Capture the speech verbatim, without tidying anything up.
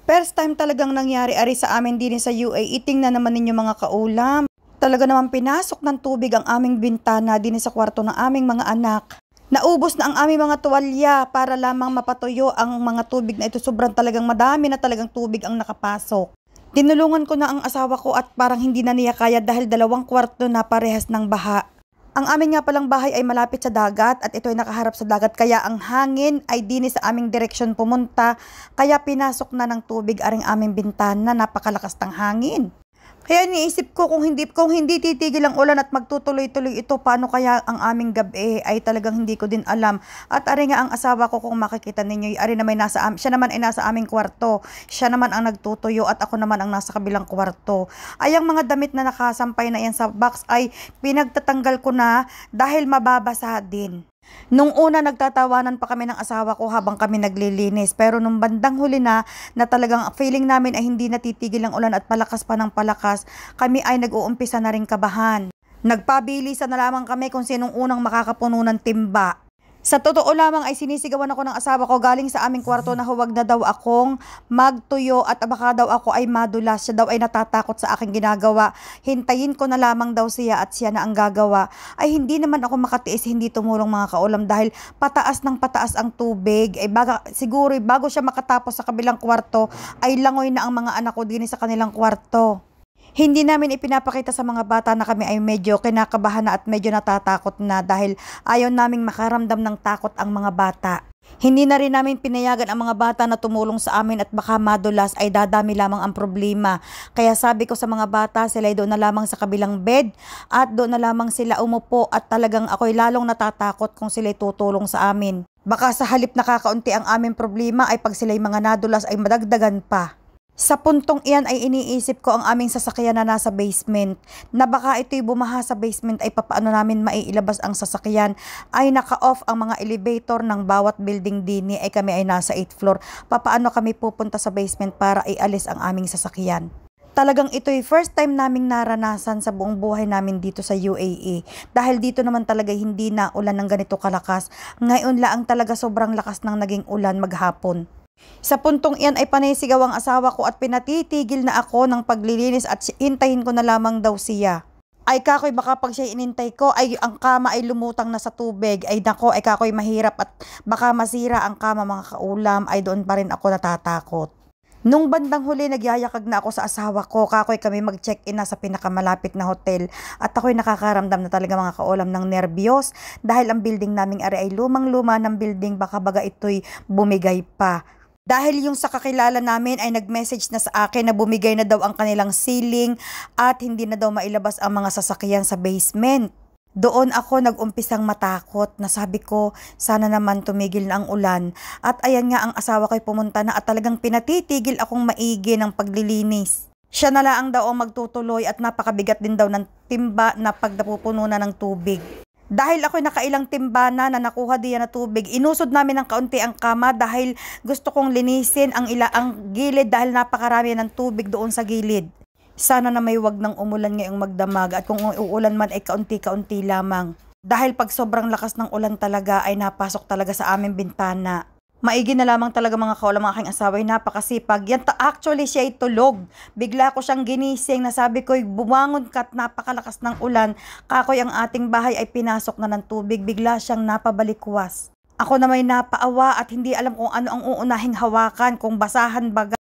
First time talagang nangyari ari sa amin din sa U A E. Tingnan naman ninyo mga kaulam. Talaga naman pinasok ng tubig ang aming bintana din sa kwarto ng aming mga anak. Naubos na ang aming mga tuwalya para lamang mapatuyo ang mga tubig na ito. Sobrang talagang madami na talagang tubig ang nakapasok. Tinulungan ko na ang asawa ko at parang hindi na niya kaya dahil dalawang kwarto na parehas ng baha. Ang amin nga palang bahay ay malapit sa dagat at ito ay nakaharap sa dagat kaya ang hangin ay dini sa aming direksyon pumunta kaya pinasok na ng tubig aring aming bintana, napakalakas ng hangin. Kaya iniisip ko kung hindi kung hindi titigil ang ulan at magtutuloy-tuloy ito, paano kaya ang aming gabi ay talagang hindi ko din alam. At ari nga ang asawa ko, kung makikita ninyo, ari na may nasa siya naman ay nasa aming kwarto. Siya naman ang nagtutuyo at ako naman ang nasa kabilang kwarto. Ay ang mga damit na nakasampay na yan sa box ay pinagtatanggal ko na dahil mababasa din. Nung una nagtatawanan pa kami ng asawa ko habang kami naglilinis, pero nung bandang huli na na talagang feeling namin ay hindi natitigil ang ulan at palakas pa ng palakas, kami ay nag-uumpisa na rin kabahan. Nagpabilisan na lamang kami kung sinong unang makakapuno ng timba. Sa totoo lamang ay sinisigawan ako ng asawa ko galing sa aming kwarto na huwag na daw akong magtuyo at baka daw ako ay madulas. Siya daw ay natatakot sa aking ginagawa. Hintayin ko na lamang daw siya at siya na ang gagawa. Ay hindi naman ako makatiis, hindi tumulong mga kaulam dahil pataas ng pataas ang tubig. Ay baga, siguro bago siya makatapos sa kabilang kwarto ay langoy na ang mga anak ko din sa kanilang kwarto. Hindi namin ipinapakita sa mga bata na kami ay medyo kinakabahan na at medyo natatakot na dahil ayaw naming makaramdam ng takot ang mga bata. Hindi na rin namin pinayagan ang mga bata na tumulong sa amin at baka madulas ay dadami lamang ang problema. Kaya sabi ko sa mga bata, sila ay doon na lamang sa kabilang bed at doon na lamang sila umupo at talagang ako'y lalong natatakot kung sila'y tutulong sa amin. Baka sa halip nakakaunti ang aming problema ay pag sila'y mga nadulas ay madagdagan pa. Sa puntong iyan ay iniisip ko ang aming sasakyan na nasa basement, na baka ito'y bumaha sa basement ay papaano namin maiilabas ang sasakyan. Ay naka-off ang mga elevator ng bawat building dini ay kami ay nasa eighth floor. Papaano kami pupunta sa basement para ialis ang aming sasakyan? Talagang ito'y first time naming naranasan sa buong buhay namin dito sa U A E. Dahil dito naman talaga hindi na ulan ng ganito kalakas. Ngayon lang talaga sobrang lakas ng naging ulan maghapon. Sa puntong iyan ay panisigaw ang asawa ko at pinatitigil na ako ng paglilinis at hintayin ko na lamang daw siya. Ay kakoy baka pag siya inintay ko ay ang kama ay lumutang na sa tubig. Ay nako ay kakoy mahirap at baka masira ang kama mga kaulam, ay doon pa rin ako natatakot. Nung bandang huli nagyayakag na ako sa asawa ko, kakoy kami mag-check-in na sa pinakamalapit na hotel at ako'y nakakaramdam na talaga mga kaulam ng nerbiyos dahil ang building naming ari ay lumang-luma ng building, baka baga ito'y bumigay pa. Dahil yung sa kakilala namin ay nag-message na sa akin na bumigay na daw ang kanilang ceiling at hindi na daw mailabas ang mga sasakyan sa basement. Doon ako nag-umpisang matakot na sabi ko sana naman tumigil na ang ulan. At ayan nga ang asawa ko'y pumunta na at talagang pinatitigil akong maigi ng paglilinis. Siya na lang daw ang magtutuloy at napakabigat din daw ng timba na pag napupuno na ng tubig. Dahil ako'y nakailang timbana na nakuha diyan na tubig, inusod namin ng kaunti ang kama dahil gusto kong linisin ang ila ang gilid dahil napakarami ng tubig doon sa gilid. Sana na may wag ng umulan ngayong magdamag at kung uulan man ay kaunti-kaunti lamang. Dahil pag sobrang lakas ng ulan talaga ay napasok talaga sa aming bintana. Maigi na lamang talaga mga kaulam ang aking asawa, ay napakasipag. Yan ta actually siya ay tulog. Bigla ko siyang ginising na sabi ko bumangon ka at napakalakas ng ulan. Kakoy ang ating bahay ay pinasok na ng tubig. Bigla siyang napabalikwas. Ako na may napaawa at hindi alam kung ano ang uunahing hawakan, kung basahan baga.